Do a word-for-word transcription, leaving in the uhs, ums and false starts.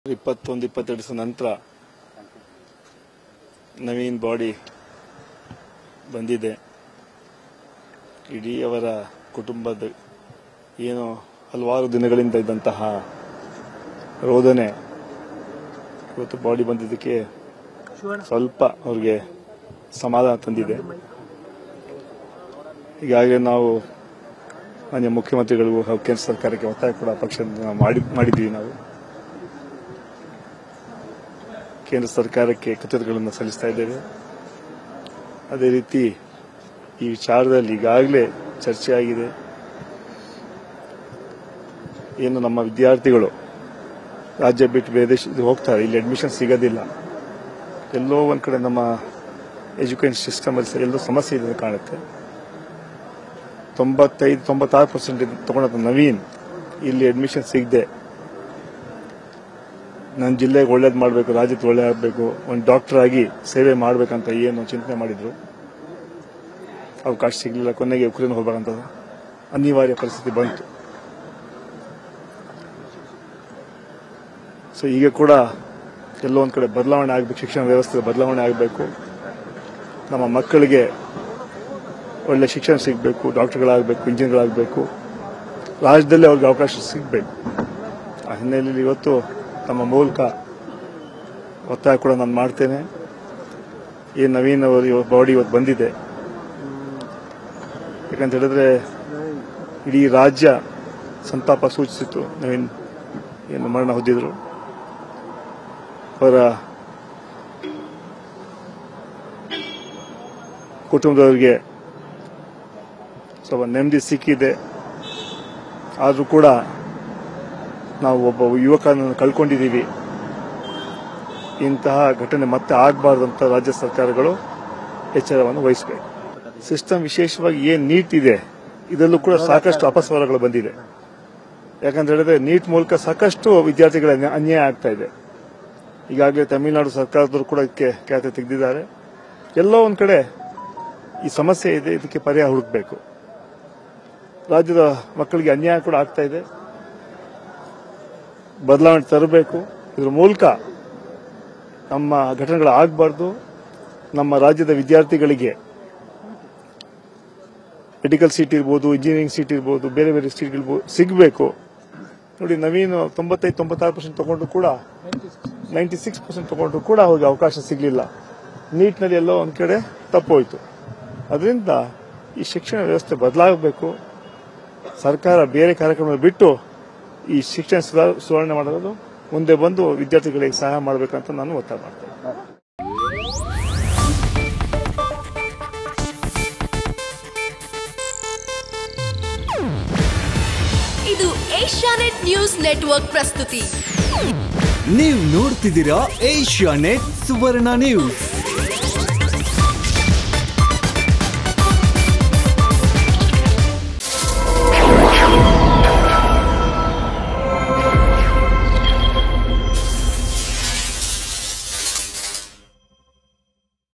ಇಪ್ಪತ್ತೊಂದು ಇಪ್ಪತ್ತೆರಡು ದಿವಸ ನಂತರ ನವೀನ್ ಬಾಡಿ ಬಂದಿದೆ. ಇಡೀ ಅವರ ಕುಟುಂಬದ ಏನು ಹಲವಾರು ದಿನಗಳಿಂದ ಇದ್ದಂತಹ ರೋದನೆ ಇವತ್ತು ಬಾಡಿ ಬಂದಿದ್ದಕ್ಕೆ ಸ್ವಲ್ಪ ಅವ್ರಿಗೆ ಸಮಾಧಾನ ತಂದಿದೆ. ಈಗಾಗಲೇ ನಾವು ಮಾನ್ಯ ಮುಖ್ಯಮಂತ್ರಿಗಳಿಗೂ ಹಾಗೂ ಕೇಂದ್ರ ಸರ್ಕಾರಕ್ಕೆ ಒತ್ತಾಯ ಕೂಡ ಪಕ್ಷದಿಂದ ಮಾಡಿದ್ದೀವಿ. ನಾವು ಕೇಂದ್ರ ಸರ್ಕಾರಕ್ಕೆ ಕೃತಜ್ಞತೆಗಳನ್ನು ಸಲ್ಲಿಸ್ತಾ ಇದ್ದೇವೆ. ಅದೇ ರೀತಿ ಈ ವಿಚಾರದಲ್ಲಿ ಈಗಾಗಲೇ ಚರ್ಚೆ ಆಗಿದೆ. ಏನು ನಮ್ಮ ವಿದ್ಯಾರ್ಥಿಗಳು ರಾಜ್ಯ ಬಿಟ್ಟು ಬೇರೆ ದೇಶಕ್ಕೆ ಹೋಗ್ತಾರೆ, ಇಲ್ಲಿ ಅಡ್ಮಿಷನ್ ಸಿಗೋದಿಲ್ಲ, ಎಲ್ಲೋ ಒಂದು ಕಡೆ ನಮ್ಮ ಎಜುಕೇಷನ್ ಸಿಸ್ಟಮ್ ಅಲ್ಲಿ ಎಲ್ಲೋ ಸಮಸ್ಯೆ ಇದೆ ಕಾಣುತ್ತೆ. ತೊಂಬತ್ತೈದು ತೊಂಬತ್ತಾರು ಪರ್ಸೆಂಟ್ ತಗೊಂಡ ನವೀನ್ ಇಲ್ಲಿ ಅಡ್ಮಿಷನ್ ಸಿಗದೆ ನನ್ನ ಜಿಲ್ಲೆಗೆ ಒಳ್ಳೇದು ಮಾಡಬೇಕು, ರಾಜ್ಯಕ್ಕೆ ಒಳ್ಳೆ ಆಗಬೇಕು, ಒಂದು ಡಾಕ್ಟರ್ ಆಗಿ ಸೇವೆ ಮಾಡಬೇಕಂತ ಏನು ಚಿಂತನೆ ಮಾಡಿದ್ರು, ಅವಕಾಶ ಸಿಗಲಿಲ್ಲ. ಕೊನೆಗೆ ಉಕ್ರೇನ್ ಹೋಗ್ಬೇಕಂತ ಅನಿವಾರ್ಯ ಪರಿಸ್ಥಿತಿ ಬಂತು. ಸೊ ಈಗ ಕೂಡ ಎಲ್ಲೋ ಒಂದು ಕಡೆ ಬದಲಾವಣೆ ಆಗಬೇಕು, ಶಿಕ್ಷಣ ವ್ಯವಸ್ಥೆ ಬದಲಾವಣೆ ಆಗಬೇಕು. ನಮ್ಮ ಮಕ್ಕಳಿಗೆ ಒಳ್ಳೆ ಶಿಕ್ಷಣ ಸಿಗಬೇಕು, ಡಾಕ್ಟರ್ಗಳಾಗಬೇಕು, ಇಂಜಿನಿಯರ್ಗಳಾಗಬೇಕು, ರಾಜ್ಯದಲ್ಲೇ ಅವ್ರಿಗೆ ಅವಕಾಶ ಸಿಗಬೇಕು. ಆ ಹಿನ್ನೆಲೆಯಲ್ಲಿ ಇವತ್ತು ನಮ್ಮ ಮೂಲಕ ಒತ್ತಾಯ ಕೂಡ ನಾನು ಮಾಡ್ತೇನೆ. ಏನು ನವೀನ್ ಅವರು ಬಾಡಿ ಇವತ್ತು ಬಂದಿದೆ, ಯಾಕಂತ ಹೇಳಿದ್ರೆ ಇಡೀ ರಾಜ್ಯ ಸಂತಾಪ ಸೂಚಿಸಿತ್ತು. ನವೀನ್ ಏನು ಮರಣ ಹೊಂದಿದ್ರು, ಅವರ ಕುಟುಂಬದವರಿಗೆ ಸ್ವಲ್ಪ ನೆಮ್ಮದಿ ಸಿಕ್ಕಿದೆ. ಆದರೂ ಕೂಡ ನಾವು ಒಬ್ಬ ಯುವಕನನ್ನು ಕಳ್ಕೊಂಡಿದ್ದೀವಿ. ಇಂತಹ ಘಟನೆ ಮತ್ತೆ ಆಗಬಾರ್ದಂತ ರಾಜ್ಯ ಸರ್ಕಾರಗಳು ಎಚ್ಚರವನ್ನು ವಹಿಸಬೇಕು. ಸಿಸ್ಟಮ್ ವಿಶೇಷವಾಗಿ ಏನು ನೀಟ್ ಇದೆ, ಇದರಲ್ಲೂ ಕೂಡ ಸಾಕಷ್ಟು ಅಪಸ್ವರಗಳು ಬಂದಿದೆ. ಯಾಕಂತ ಹೇಳಿದ್ರೆ ನೀಟ್ ಮೂಲಕ ಸಾಕಷ್ಟು ವಿದ್ಯಾರ್ಥಿಗಳ ಅನ್ಯಾಯ ಆಗ್ತಾ ಇದೆ. ಈಗಾಗಲೇ ತಮಿಳುನಾಡು ಸರ್ಕಾರದವರು ಕೂಡ ಇದಕ್ಕೆ ಖ್ಯಾತಿ ತೆಗೆದಿದ್ದಾರೆ. ಎಲ್ಲೋ ಒಂದು ಕಡೆ ಈ ಸಮಸ್ಯೆ ಇದೆ, ಇದಕ್ಕೆ ಪರಿಹಾರ ಹುಡುಕಬೇಕು. ರಾಜ್ಯದ ಮಕ್ಕಳಿಗೆ ಅನ್ಯಾಯ ಕೂಡ ಆಗ್ತಾ ಇದೆ, ಬದಲಾವಣೆ ತರಬೇಕು. ಇದರ ಮೂಲಕ ನಮ್ಮ ಘಟನೆಗಳು ಆಗಬಾರ್ದು. ನಮ್ಮ ರಾಜ್ಯದ ವಿದ್ಯಾರ್ಥಿಗಳಿಗೆ ಮೆಡಿಕಲ್ ಸೀಟ್ ಇರ್ಬೋದು, ಇಂಜಿನಿಯರಿಂಗ್ ಸೀಟ್ ಇರ್ಬೋದು, ಬೇರೆ ಬೇರೆ ಸೀಟ್ಗಳು ಸಿಗಬೇಕು. ನೋಡಿ, ನವೀನ್ ತೊಂಬತ್ತೈದು ತೊಂಬತ್ತಾರು ಪರ್ಸೆಂಟ್ ತಗೊಂಡು ಕೂಡ ನೈಂಟಿ ಸಿಕ್ಸ್ ಪರ್ಸೆಂಟ್ ತಗೊಂಡು ಕೂಡ ಅವ್ರಿಗೆ ಅವಕಾಶ ಸಿಗಲಿಲ್ಲ. ನೀಟ್ನಲ್ಲಿ ಎಲ್ಲೋ ಒಂದು ಕಡೆ ತಪ್ಪೋಯ್ತು. ಅದರಿಂದ ಈ ಶಿಕ್ಷಣ ವ್ಯವಸ್ಥೆ ಬದಲಾಗಬೇಕು. ಸರ್ಕಾರ ಬೇರೆ ಕಾರ್ಯಕ್ರಮ ಬಿಟ್ಟು ಈ ಶಿಕ್ಷಣ ಸುಧಾರಣೆ ಮಾಡೋದು ಮುಂದೆ ಬಂದು ವಿದ್ಯಾರ್ಥಿಗಳಿಗೆ ಸಹಾಯ ಮಾಡಬೇಕಂತ ನಾನು ಒತ್ತಾಯ ಮಾಡ್ತೇನೆ. ಇದು ಏಷ್ಯಾನೆಟ್ ನ್ಯೂಸ್ ನೆಟ್ವರ್ಕ್ ಪ್ರಸ್ತುತಿ. ನೀವು ನೋಡ್ತಿದ್ದೀರಾ ಏಷ್ಯಾನೆಟ್ ಸುವರ್ಣ ನ್ಯೂಸ್.